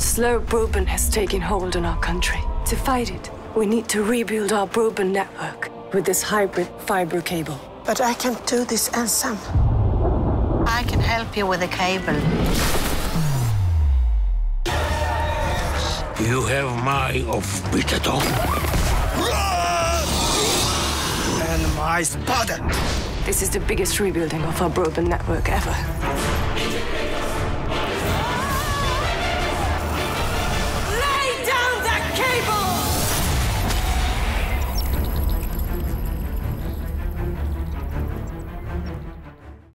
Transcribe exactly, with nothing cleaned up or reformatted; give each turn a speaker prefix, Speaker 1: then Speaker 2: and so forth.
Speaker 1: Slow broadband has taken hold on our country. To fight it, we need to rebuild our broadband network with this hybrid fiber cable.
Speaker 2: But I can't do this ensam.
Speaker 3: I can help you with a cable.
Speaker 4: You have my of-bitter
Speaker 2: And my spotted.
Speaker 1: This is the biggest rebuilding of our broadband network ever.